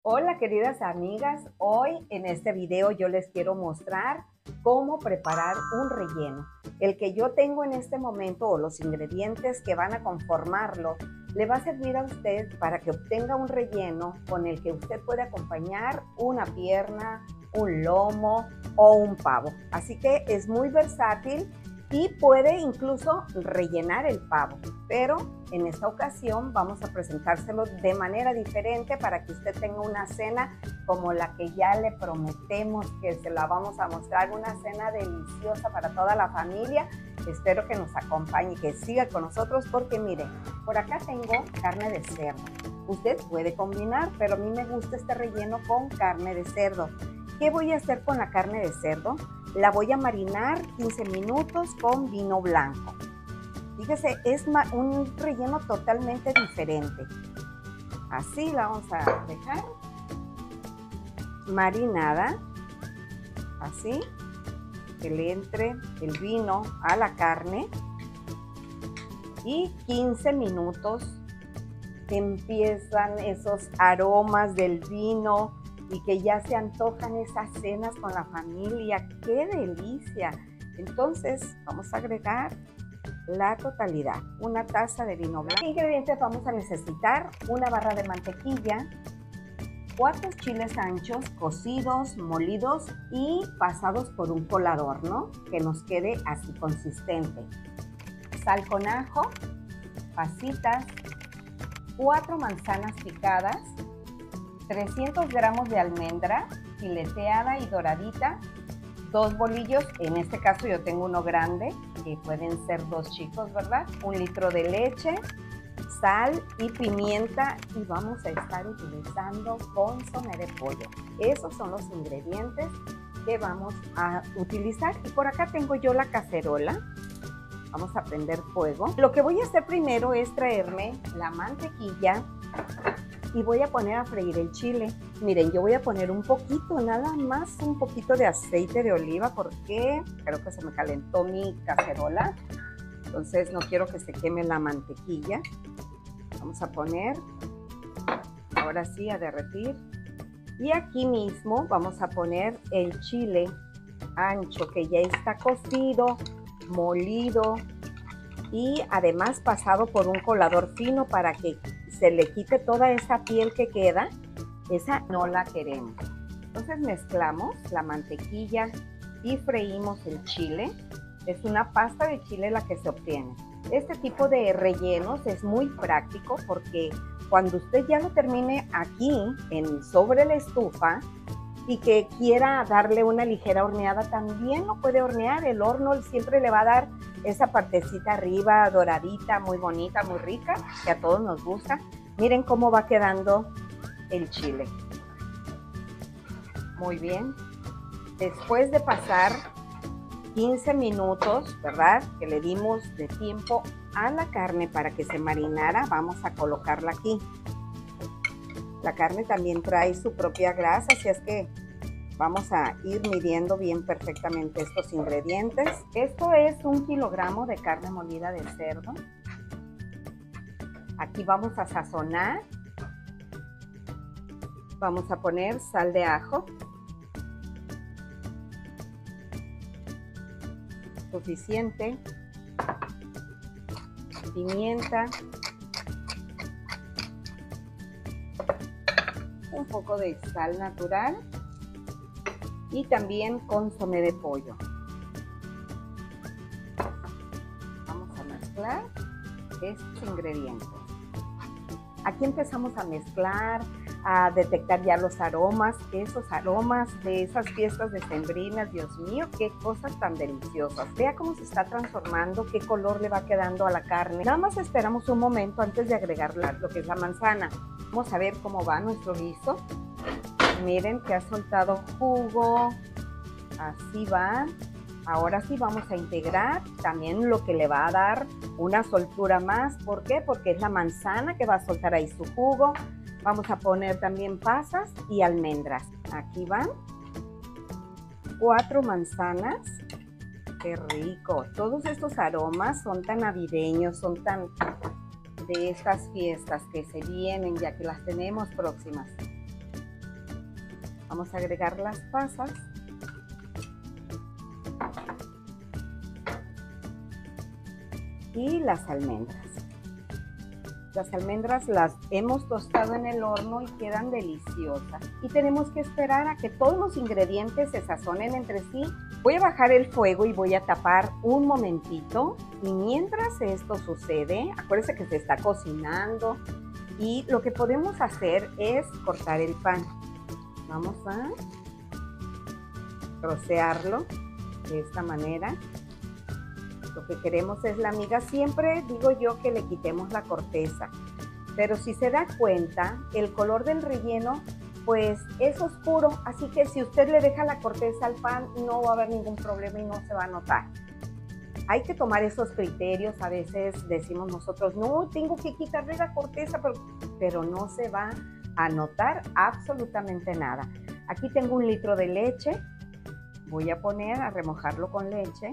Hola queridas amigas, hoy en este video yo les quiero mostrar cómo preparar un relleno. El que yo tengo en este momento o los ingredientes que van a conformarlo le va a servir a usted para que obtenga un relleno con el que usted puede acompañar una pierna, un lomo o un pavo. Así que es muy versátil y puede incluso rellenar el pavo, pero en esta ocasión vamos a presentárselo de manera diferente para que usted tenga una cena como la que ya le prometemos que se la vamos a mostrar, una cena deliciosa para toda la familia. Espero que nos acompañe y que siga con nosotros porque miren, por acá tengo carne de cerdo. Usted puede combinar, pero a mí me gusta este relleno con carne de cerdo. ¿Qué voy a hacer con la carne de cerdo? La voy a marinar 15 minutos con vino blanco. Fíjese, es un relleno totalmente diferente. Así la vamos a dejar marinada, así, que le entre el vino a la carne. Y 15 minutos empiezan esos aromas del vino y que ya se antojan esas cenas con la familia. ¡Qué delicia! Entonces vamos a agregar la totalidad, una taza de vino blanco. ¿Qué ingredientes vamos a necesitar? Una barra de mantequilla, 4 chiles anchos cocidos, molidos y pasados por un colador, ¿no? Que nos quede así consistente. Sal con ajo, pasitas, 4 manzanas picadas, 300 gramos de almendra fileteada y doradita, 2 bolillos, en este caso yo tengo uno grande, que pueden ser 2 chicos, ¿verdad? 1 litro de leche, sal y pimienta, y vamos a estar utilizando consomé de pollo. Esos son los ingredientes que vamos a utilizar. Y por acá tengo yo la cacerola. Vamos a prender fuego. Lo que voy a hacer primero es traerme la mantequilla y voy a poner a freír el chile. Miren, yo voy a poner un poquito, nada más un poquito de aceite de oliva porque creo que se me calentó mi cacerola. Entonces no quiero que se queme la mantequilla. Vamos a poner, ahora sí, a derretir. Y aquí mismo vamos a poner el chile ancho que ya está cocido, molido y además pasado por un colador fino para que se le quite toda esa piel que queda. Esa no la queremos. Entonces mezclamos la mantequilla y freímos el chile. Es una pasta de chile la que se obtiene. Este tipo de rellenos es muy práctico porque cuando usted ya lo termine aquí sobre la estufa y que quiera darle una ligera horneada, también lo puede hornear. El horno siempre le va a dar esa partecita arriba doradita, muy bonita, muy rica, que a todos nos gusta. Miren cómo va quedando el chile. Muy bien. Después de pasar 15 minutos, ¿verdad?, que le dimos de tiempo a la carne para que se marinara, vamos a colocarla aquí. La carne también trae su propia grasa, así es que vamos a ir midiendo bien perfectamente estos ingredientes. Esto es 1 kilogramo de carne molida de cerdo. Aquí vamos a sazonar. Vamos a poner sal de ajo. Suficiente. Pimienta. Un poco de sal natural. Y también consomé de pollo. Vamos a mezclar estos ingredientes. Aquí empezamos a mezclar, a detectar ya los aromas, esos aromas de esas fiestas decembrinas. Dios mío, qué cosas tan deliciosas. Vea cómo se está transformando, qué color le va quedando a la carne. Nada más esperamos un momento antes de agregar lo que es la manzana. Vamos a ver cómo va nuestro guiso. Miren que ha soltado jugo, así va. Ahora sí vamos a integrar también lo que le va a dar una soltura más. ¿Por qué? Porque es la manzana que va a soltar ahí su jugo. Vamos a poner también pasas y almendras. Aquí van 4 manzanas. ¡Qué rico! Todos estos aromas son tan navideños, son tan de estas fiestas que se vienen, ya que las tenemos próximas. Vamos a agregar las pasas. Y las almendras. Las almendras las hemos tostado en el horno y quedan deliciosas. Y tenemos que esperar a que todos los ingredientes se sazonen entre sí. Voy a bajar el fuego y voy a tapar un momentito. Y mientras esto sucede, acuérdense que se está cocinando. Y lo que podemos hacer es cortar el pan. Vamos a trocearlo de esta manera. Lo que queremos es la miga. Siempre digo yo que le quitemos la corteza, pero si se da cuenta, el color del relleno pues es oscuro, así que si usted le deja la corteza al pan no va a haber ningún problema y no se va a notar. Hay que tomar esos criterios. A veces decimos nosotros, no, tengo que quitarle la corteza, pero no se va a notar absolutamente nada. Aquí tengo 1 litro de leche. Voy a poner a remojarlo con leche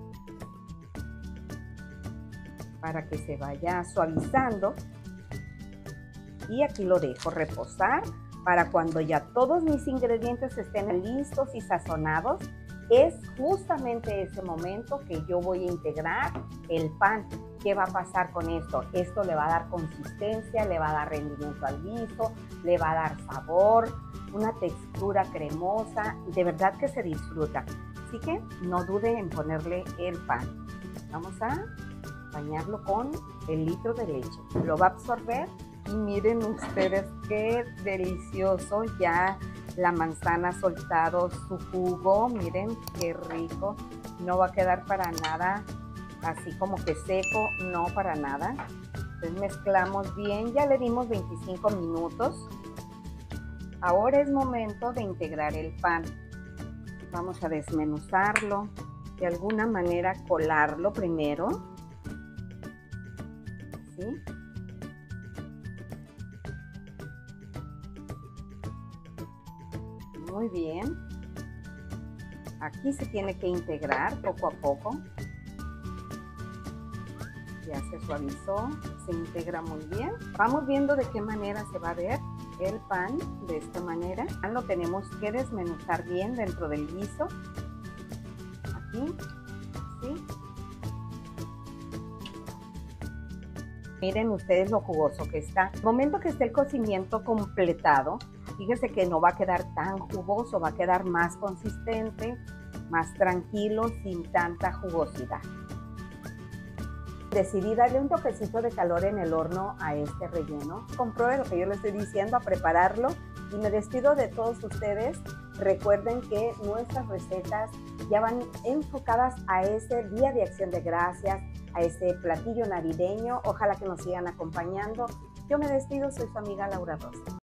para que se vaya suavizando. Y aquí lo dejo reposar para cuando ya todos mis ingredientes estén listos y sazonados. Es justamente ese momento que yo voy a integrar el pan. ¿Qué va a pasar con esto? Esto le va a dar consistencia, le va a dar rendimiento al guiso, le va a dar sabor, una textura cremosa. De verdad que se disfruta. Así que no dude en ponerle el pan. Vamos a bañarlo con el litro de leche. Lo va a absorber y miren ustedes qué delicioso. Ya la manzana ha soltado su jugo. Miren qué rico. No va a quedar para nada así como que seco, no, para nada. Entonces mezclamos bien. Ya le dimos 25 minutos. Ahora es momento de integrar el pan. Vamos a desmenuzarlo. De alguna manera colarlo primero. ¿Sí? Muy bien. Aquí se tiene que integrar poco a poco. Ya se suavizó, se integra muy bien. Vamos viendo de qué manera se va a ver el pan, de esta manera. Lo tenemos que desmenuzar bien dentro del guiso. Aquí, ¿sí? Miren ustedes lo jugoso que está. El momento que esté el cocimiento completado, fíjense que no va a quedar tan jugoso, va a quedar más consistente, más tranquilo, sin tanta jugosidad. Decidí darle un toquecito de calor en el horno a este relleno. Compruebe lo que yo les estoy diciendo, a prepararlo. Y me despido de todos ustedes. Recuerden que nuestras recetas ya van enfocadas a ese Día de Acción de Gracias, a ese platillo navideño. Ojalá que nos sigan acompañando. Yo me despido, soy su amiga Laura Rosa.